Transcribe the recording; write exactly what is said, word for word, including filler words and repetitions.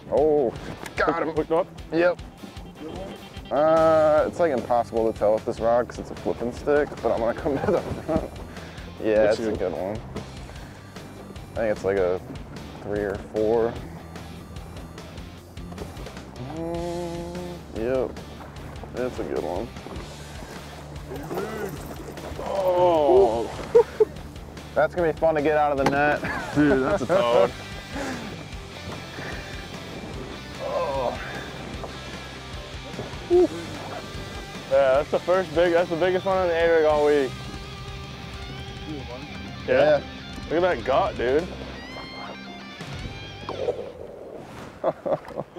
Oh, got him. Hooked up? Yep. Uh, it's like impossible to tell with this rod because it's a flipping stick, but I'm gonna come to the front. Yeah, it's a good one. I think it's like a three or four. Mm, yep, it's a good one. Oh, that's gonna be fun to get out of the net. dude, that's a toad. Oh. Yeah, that's the first big, that's the biggest one on the A-rig all week. Yeah. yeah. Look at that gut, dude.